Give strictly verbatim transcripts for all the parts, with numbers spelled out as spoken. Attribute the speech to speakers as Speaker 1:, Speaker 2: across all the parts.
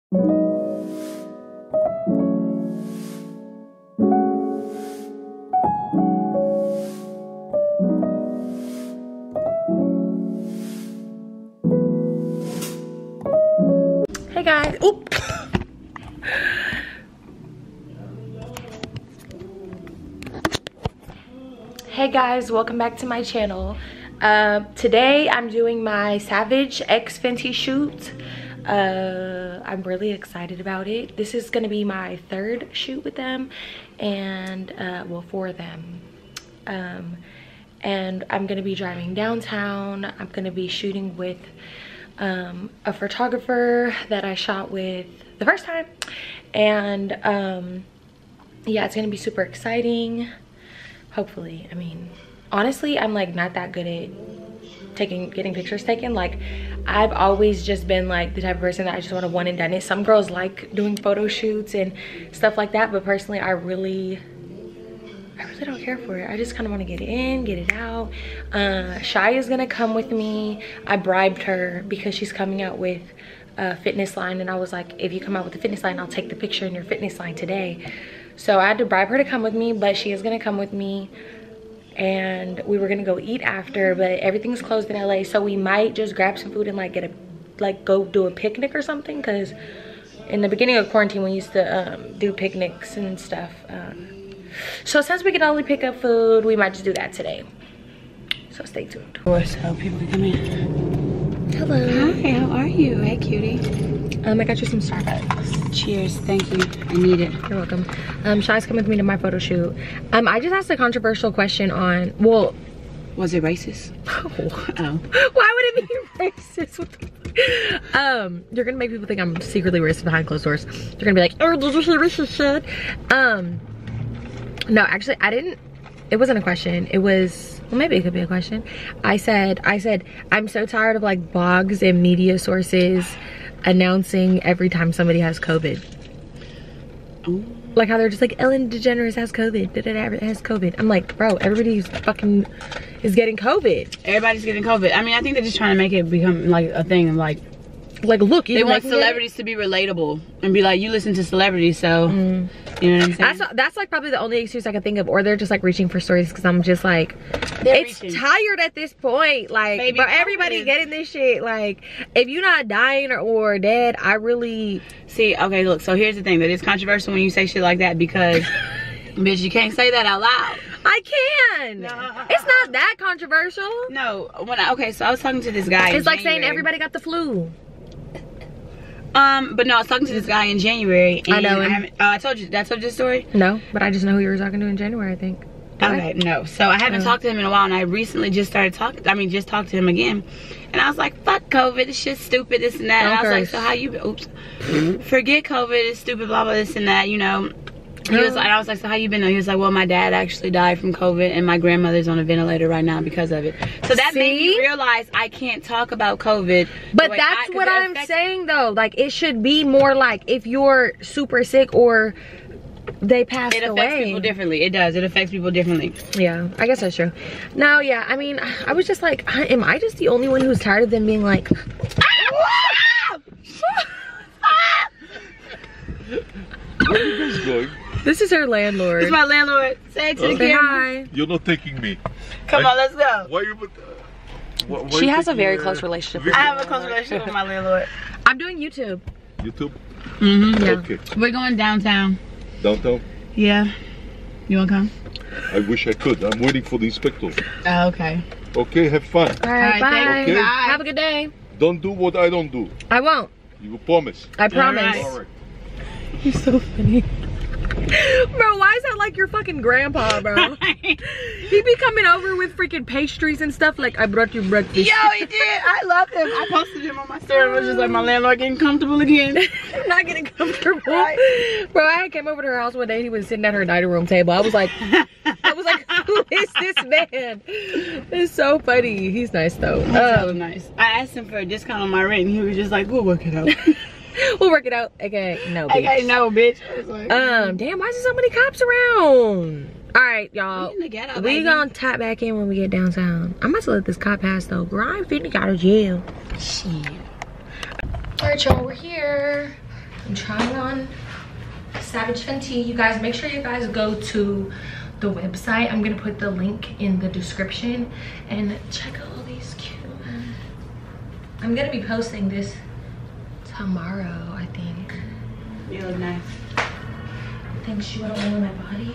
Speaker 1: Hey guys. Oop. Hey guys, welcome back to my channel. Uh, today I'm doing my Savage X Fenty shoot. Uh, I'm really excited about it. This is gonna be my third shoot with them, and uh, well, for them. Um, and I'm gonna be driving downtown. I'm gonna be shooting with um, a photographer that I shot with the first time, and um, yeah, it's gonna be super exciting. Hopefully. I mean, honestly, I'm like not that good at taking getting pictures taken. Like, I've always just been like the type of person that I just want to one and done it. Some girls like doing photo shoots and stuff like that, but personally I really I really don't care for it. I just kind of want to get it in, get it out. uh Shy is gonna come with me. I bribed her because she's coming out with a fitness line, and I was like, if you come out with a fitness line, I'll take the picture in your fitness line today. So I had to bribe her to come with me, but she is gonna come with me, and we were gonna go eat after, but everything's closed in L A, so we might just grab some food and like get a like go do a picnic or something, because in the beginning of quarantine we used to um, do picnics and stuff. Um, so since we can only pick up food, we might just do that today. So stay tuned.
Speaker 2: So people can come in.
Speaker 1: Hello.
Speaker 2: Hi, how are you? Hey, cutie.
Speaker 1: Um, I got you some Starbucks.
Speaker 2: Cheers, thank you. I need it.
Speaker 1: You're welcome. Um, Shy's coming with me to my photo shoot. Um, I just asked a controversial question on, well,
Speaker 2: was it racist?
Speaker 1: Oh. Why would it be racist? um, you're gonna make people think I'm secretly racist behind closed doors. They're gonna be like, oh, did you hear racist shit? Um, no, actually, I didn't. It wasn't a question. It was, well, maybe it could be a question. I said, I said, I'm so tired of like blogs and media sources announcing every time somebody has COVID.
Speaker 2: Ooh.
Speaker 1: Like how they're just like, Ellen DeGeneres has COVID, da, da, da, has COVID. I'm like, bro, everybody's fucking is getting COVID.
Speaker 2: Everybody's getting COVID. I mean, I think they're just trying to make it become like a thing. Like,
Speaker 1: like look,
Speaker 2: they want celebrities to be relatable and be like, you listen to celebrities, so mm. you know what I'm saying?
Speaker 1: That's that's like probably the only excuse I can think of, or they're just like reaching for stories, because I'm just like, they're it's reaching. Tired at this point. Like, Baby, but everybody getting this shit. Like, if you're not dying or, or dead, I really
Speaker 2: see. Okay, look. So here's the thing that is controversial when you say shit like that, because bitch, you can't say that out loud.
Speaker 1: I can. No. It's not that controversial.
Speaker 2: No. When I, okay, so I was talking to this guy.
Speaker 1: It's like January. Saying everybody got the flu.
Speaker 2: Um, but no, I was talking to this guy in January. And
Speaker 1: I know him.
Speaker 2: I, uh, I told you, did I tell you this story?
Speaker 1: No, but I just know who you were talking to in January, I think. Did
Speaker 2: okay, I? no. So I haven't oh. talked to him in a while, and I recently just started talking, I mean, just talked to him again. And I was like, fuck COVID, this shit's stupid, this and that.
Speaker 1: Don't
Speaker 2: and I was
Speaker 1: curse.
Speaker 2: like, so how you, oops. Forget COVID, it's stupid, blah, blah, this and that, you know. He was like, I was like, so how you been though? He was like, well, my dad actually died from COVID, and my grandmother's on a ventilator right now because of it. So that See? made me realize I can't talk about COVID.
Speaker 1: But that's I, what I'm saying though. Like, it should be more like if you're super sick or they passed away. It affects
Speaker 2: away. people differently. It does. It affects people differently.
Speaker 1: Yeah, I guess that's true. No, yeah, I mean, I was just like, am I just the only one who's tired of them being like, ah!
Speaker 3: Where are you guys going?
Speaker 1: This is her landlord.
Speaker 2: This is my landlord. Say it to
Speaker 3: uh,
Speaker 2: the camera.
Speaker 1: Hi.
Speaker 3: You're not taking me.
Speaker 2: Come I, on, let's go.
Speaker 3: Why you? Uh, why, why
Speaker 1: she
Speaker 3: you
Speaker 1: has a very
Speaker 3: uh,
Speaker 1: close relationship with
Speaker 2: I have a close relationship with my landlord.
Speaker 1: I'm doing YouTube.
Speaker 3: YouTube?
Speaker 2: Mm-hmm.
Speaker 1: Yeah.
Speaker 3: Okay.
Speaker 2: We're going downtown.
Speaker 3: Downtown?
Speaker 2: Yeah. You wanna come?
Speaker 3: I wish I could. I'm waiting for the inspector.
Speaker 2: Oh, okay.
Speaker 3: Okay, have fun.
Speaker 1: All right, All right bye.
Speaker 3: Okay.
Speaker 1: Bye. Have a good day.
Speaker 3: Don't do what I don't do.
Speaker 1: I won't.
Speaker 3: You promise?
Speaker 1: I promise.
Speaker 2: All right.
Speaker 3: All right.
Speaker 1: You're so funny. Bro, why is that like your fucking grandpa, bro? He be coming over with freaking pastries and stuff like, I brought you breakfast.
Speaker 2: Yo, he did. I love him. I posted him on my story. It was just like my landlord getting comfortable again.
Speaker 1: Not getting comfortable. Right. Bro, I came over to her house one day and he was sitting at her dining room table. I was like, I was like, who is this man? It's so funny. He's nice though.
Speaker 2: He's um, so nice. I asked him for a discount on my rent and he was just like, we'll work it out.
Speaker 1: We'll work it out. Okay, no, bitch.
Speaker 2: Okay, no, bitch. Like,
Speaker 1: um, damn, why is there so many cops around? All right, y'all.
Speaker 2: We, ghetto,
Speaker 1: we gonna tap back in when we get downtown. I'm about to let this cop pass though. Girl, I'm finna get out of jail. Shit. All right, y'all, we're here. I'm trying on Savage Fenty. You guys, make sure you guys go to the website. I'm gonna put the link in the description and check out all these cute ones. I'm gonna be posting this tomorrow, I think.
Speaker 2: You look nice.
Speaker 1: Thanks, you want to oil on my body?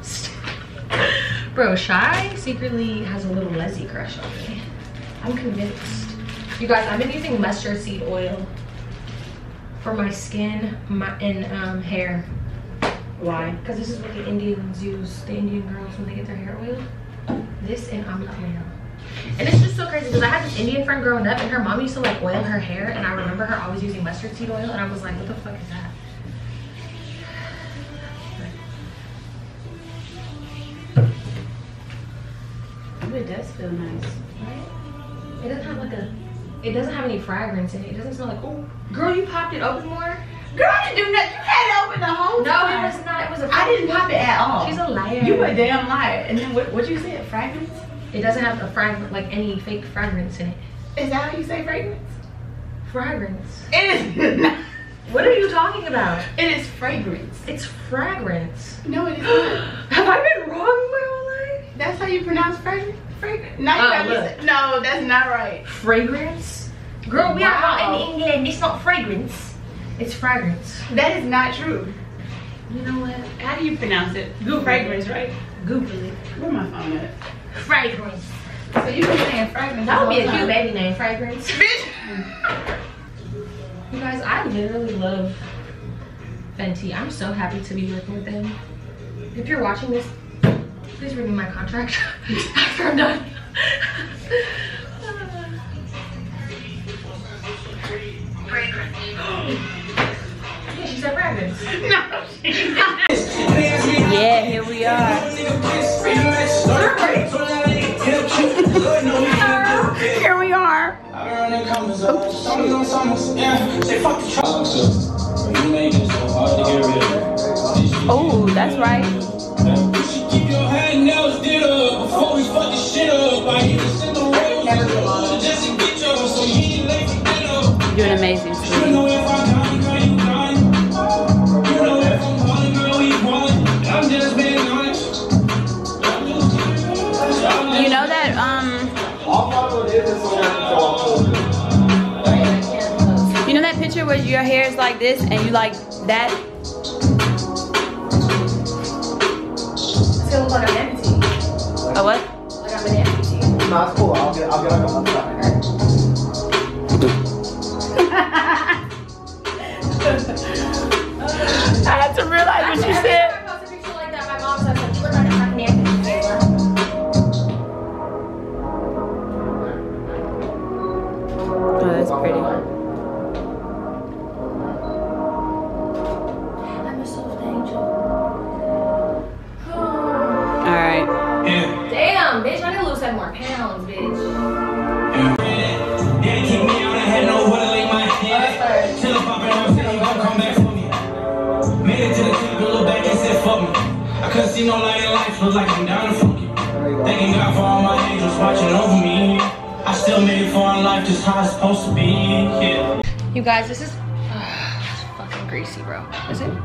Speaker 1: Bro, Shy secretly has a little Leslie crush on me. I'm convinced. You guys, I've been using mustard seed oil for my skin my, and um, hair.
Speaker 2: Why?
Speaker 1: Because this is what the Indians use, the Indian girls, when they get their hair oiled. This and almond oil. And it's just so crazy because I had this Indian friend growing up and her mom used to like oil her hair, and I remember her always using mustard seed oil, and I was like, what the fuck is that?
Speaker 2: It does feel nice.
Speaker 1: Right? It doesn't have like a, it doesn't have any fragrance in it. It doesn't smell like, oh, girl, you popped it open more?
Speaker 2: Girl, I didn't do nothing. You had it open the whole
Speaker 1: No,
Speaker 2: time.
Speaker 1: it was not. It was a
Speaker 2: I didn't pop it at all.
Speaker 1: She's a liar.
Speaker 2: You a damn liar. And then what, what you said? Fragrance?
Speaker 1: It doesn't have a fragrance, like any fake fragrance in it.
Speaker 2: Is that how you say fragrance?
Speaker 1: Fragrance.
Speaker 2: It is not.
Speaker 1: What are you talking about?
Speaker 2: It is fragrance.
Speaker 1: It's fragrance.
Speaker 2: No, it is not.
Speaker 1: Have I been wrong my whole life?
Speaker 2: That's how you pronounce fragrance? Fragrance? No, you
Speaker 1: Oh,
Speaker 2: gotta
Speaker 1: look.
Speaker 2: listen. No, that's not right.
Speaker 1: Fragrance? Girl, we
Speaker 2: Wow.
Speaker 1: are not in England. It's not fragrance. It's fragrance.
Speaker 2: That is not true.
Speaker 1: You know what?
Speaker 2: How do you pronounce it? Google fragrance, right?
Speaker 1: Google it.
Speaker 2: Where my phone at?
Speaker 1: Fragrance.
Speaker 2: So you've been saying fragrance.
Speaker 1: That would be a
Speaker 2: the whole
Speaker 1: cute
Speaker 2: time.
Speaker 1: baby name, Fragrance.
Speaker 2: Bitch.
Speaker 1: You guys, I literally love Fenty. I'm so happy to be working with them. If you're watching this, please renew my contract after I'm done. Fragrance. Yeah, she said fragrance.
Speaker 2: No.
Speaker 1: Yeah, here we are.
Speaker 2: Here we are. Oh, that's right. You're doing amazing, sweetie. You know that, um, you know that picture where your hair is like this and you like that?
Speaker 1: It's gonna look like I'm empty.
Speaker 2: A what?
Speaker 1: Like I'm an amputee.
Speaker 4: No, it's cool. I'll get, I'll get like a month time, right?
Speaker 2: I had to realize what you said.
Speaker 1: I post a picture like that, my mom said, you look like a fucking amputee.
Speaker 2: Oh, that's pretty.
Speaker 1: I'm a soft angel.
Speaker 2: Alright.
Speaker 1: Damn, bitch, I gotta lose seven more pounds, bitch.
Speaker 5: I couldn't see no light in life, look like I'm down and funky. Thanking God for all my angels watching over me. I still made it for in life, just how it's supposed to be. Yeah.
Speaker 1: You guys, this is uh, it's fucking greasy, bro. Is it?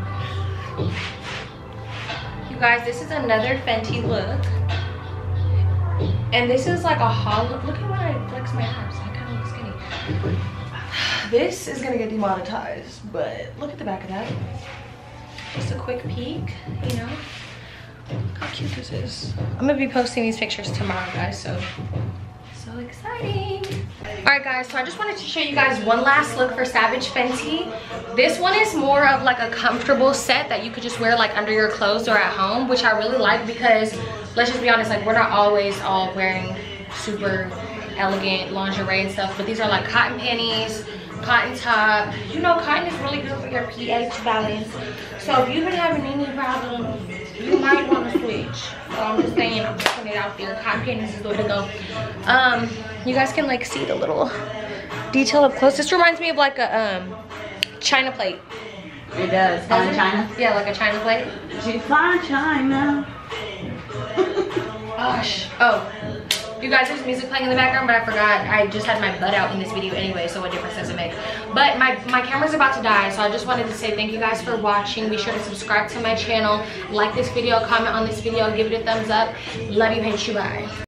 Speaker 1: You guys, this is another Fenty look. And this is like a hollow. Look at when I flex my abs. I kind of look skinny. This is gonna get demonetized, but look at the back of that. Just a quick peek, you know. Look how cute this is. I'm gonna be posting these pictures tomorrow, guys, so so exciting. All right, guys, so I just wanted to show you guys one last look for Savage Fenty. This one is more of like a comfortable set that you could just wear like under your clothes or at home, which I really like because let's just be honest, like we're not always all wearing super elegant lingerie and stuff, but these are like cotton panties, cotton top. You know, cotton is really good for your pH balance. So if you've been having any problems, you might want to switch. So I'm just saying, I'm just putting it out there. Cotton panties is the way to go. Um, you guys can like see the little detail up close. This reminds me of like a um, China plate.
Speaker 2: It does. Fine China.
Speaker 1: Yeah, like a China plate.
Speaker 2: She's fine China.
Speaker 1: Gosh. Oh, You guys, there's music playing in the background, but I forgot I just had my butt out in this video anyway, so what difference does it make? But my, my camera's about to die, so I just wanted to say thank you guys for watching. Be sure to subscribe to my channel, like this video, comment on this video, give it a thumbs up. Love you, hate you, bye.